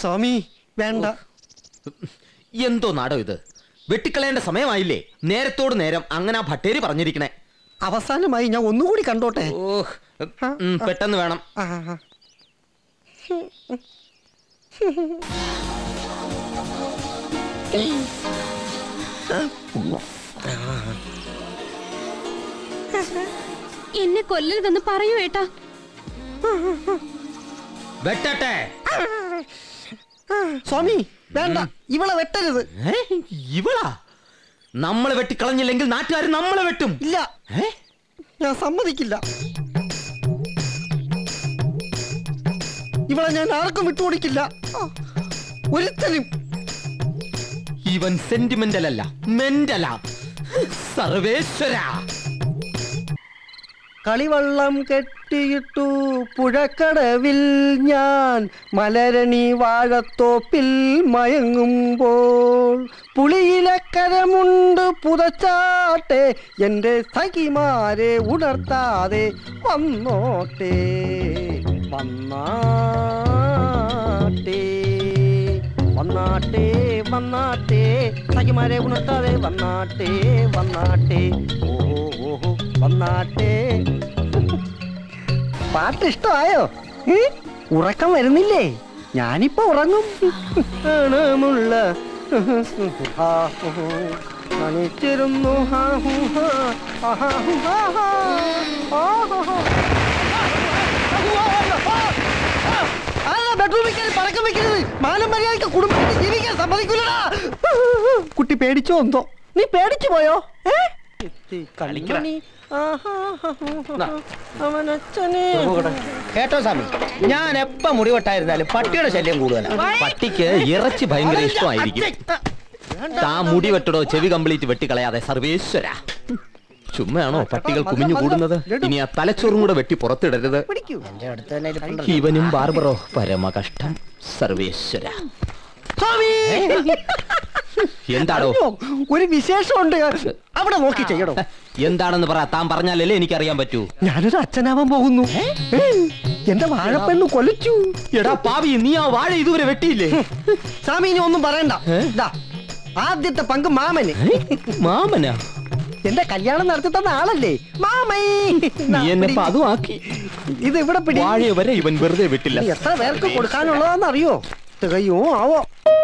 സ്വാമി വേണ്ട. എന്തോ നാടോ ഇത്? വെട്ടിക്കളയേണ്ട സമയമായില്ലേ? നേരത്തോട് നേരം അങ്ങനെ ആ ഭട്ടേരി പറഞ്ഞിരിക്കണേ. അവസാനമായി ഞാൻ ഒന്നുകൂടി കണ്ടോട്ടെ. പെട്ടെന്ന് വേണം. എന്നെ കൊല്ലരുതെന്ന് പറയൂ ഏട്ടാ. വെട്ടട്ടെ സ്വാമി വേണ്ട, ഇവളെ വെട്ടരുത്. ഇവളാ? നമ്മളെ വെട്ടിക്കളഞ്ഞില്ലെങ്കിൽ നാട്ടുകാർ നമ്മളെ വെട്ടും. ഇല്ല, ഞാൻ സമ്മതിക്കില്ല. ഇവളെ ഞാൻ ആർക്കും വിട്ടുകൊടുക്കില്ല, ഒരുത്തനും. ഇവൻ സെന്റിമെന്റൽ അല്ല, മെന്റലാ. സർവേശ്വര. കളിവള്ളം കെട്ടിയിട്ടു പുഴക്കടവിൽ ഞാൻ മലരണി വാഴത്തോപ്പിൽ മയങ്ങുമ്പോൾ പുളിയിലക്കരമുണ്ട് പുതച്ചാട്ടെ എൻ്റെ സഖിമാരെ ഉണർത്താതെ വന്നോട്ടെ വന്നാട്ടെ വന്നാട്ടെ വന്നാട്ടെ സഖിമാരെ ഉണർത്താതെ വന്നാട്ടെ വന്നാട്ടെ ഓഹോ ഓഹോ വന്നാട്ടെ. പാട്ട് ഇഷ്ടമായോ? ഉറക്കം വരുന്നില്ലേ? ഞാനിപ്പോ ഉറങ്ങും. ണിച്ചിരുന്നു ബെഡ്റൂമിൽ പടക്കം വെക്കരുത്. മാനം മര്യാദയ്ക്ക് കുടുംബത്തിൽ ജീവിക്കാൻ സമ്മതിക്കില്ലടാ. കുട്ടി പേടിച്ചോ എന്തോ? നീ പേടിച്ചു പോയോ? കേട്ടോ സ്വാമി, ഞാൻ എപ്പ മുടിവെട്ടായിരുന്നാലും പട്ടിയുടെ ശല്യം കൂടുതലാണ്. പട്ടിക്ക് ഇറച്ചി ഭയങ്കര ഇഷ്ടമായിരിക്കും. താ മുടി വെട്ടടോ, ചെവി കംപ്ലീറ്റ് വെട്ടിക്കളയാതെ. സർവേശ്വര. ചുമ്മയാണോ പട്ടികൾ കുമിഞ്ഞു കൂടുന്നത്? ഇനി ആ തലച്ചോറും കൂടെ വെട്ടി പുറത്തിടരുത്. ഇവനും ബാർബറോ പരമ കഷ്ടം. സർവേശ്വര. എന്താണോ? ഒരു വിശേഷമുണ്ട്, അവിടെ നോക്കി ചെയ്യണോ? എന്താണെന്ന് പറ. താൻ പറഞ്ഞാലല്ലേ എനിക്കറിയാൻ പറ്റൂ. ഞാനൊരു അച്ഛനാവാൻ പോകുന്നു. എന്റെ വാഴപ്പെണ്ണ് കൊലച്ചു. എടാ പാവി, നീ ആ വാഴ ഇതുവരെ വെട്ടിയില്ലേ? സ്വാമി ഇനി ഒന്നും പറയണ്ട. ആദ്യത്തെ പങ്ക് മാമന്. മാമനാ? എന്റെ കല്യാണം നടത്തി തന്ന ആളല്ലേ മാമൈ. അതും ആക്കി. ഇത് ഇവിടെ പിടി. വാഴ വരെ ഇവൻ വെറുതെ വിട്ടില്ല. എത്ര പേർക്ക് കൊടുക്കാനുള്ളതാണെന്നറിയോ? തികയോ ആവോ.